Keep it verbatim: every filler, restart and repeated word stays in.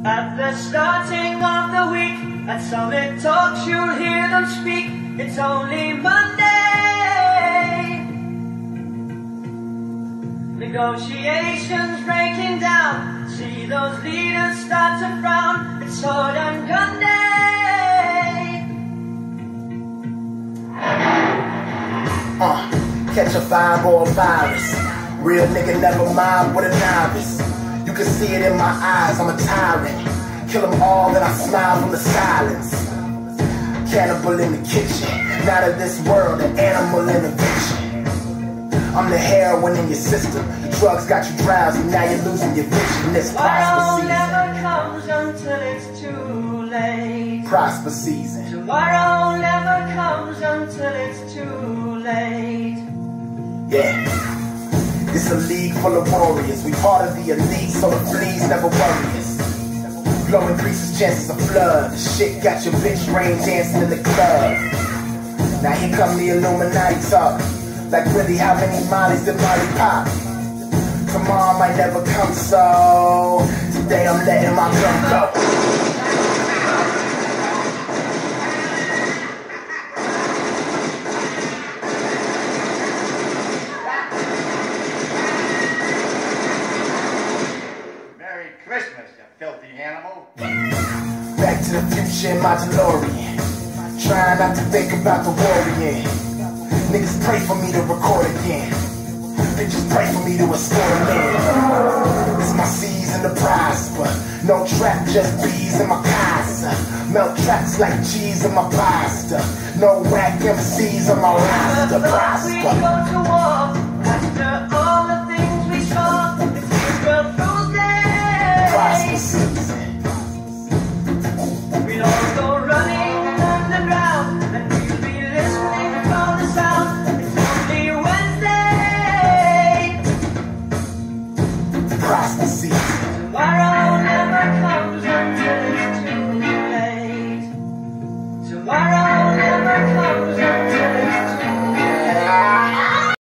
At the starting of the week, at Summit Talks you'll hear them speak. It's only Monday. Negotiations breaking down. See those leaders start to frown. It's sword and gun day. Uh, catch a vibe or a virus. Real nigga never mind with a novice. You can see it in my eyes, I'm a tyrant. Kill them all, then I smile from the silence. Cannibal in the kitchen, not of this world, an animal intervention. I'm the heroin in your system. The drugs got you drowsy, now you're losing your vision. It's prosper Tomorrow season. never comes until it's too late. Prosper season. Tomorrow never comes until it's too late. Yeah. It's a league full of warriors. We part of the elite, so the fleas never worry us. Blow increases chances of flood. The shit got your bitch rain dancing in the club. Now here come the Illuminati talk. Like really, how many mollies did Molly pop? Tomorrow might never come, so today I'm letting my gun go. Christmas, you filthy animal. Back to the future in my DeLorean. Trying not to think about the war again. Niggas pray for me to record again. Bitches pray for me to restore a man. It's my season to prosper. No trap, just bees in my casa. Melt tracks like cheese in my pasta. No whack M Cs on my roster. Before we Prosper. go to war, after